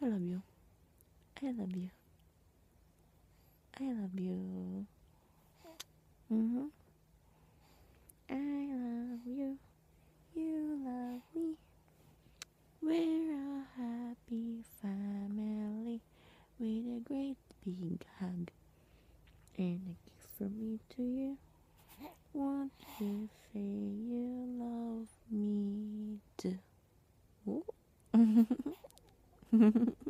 I love you. I love you. I love you. Mm-hmm. I love you. You love me. We're a happy family with a great big hug and a gift from me to you. Won't you say you love me too? Ooh.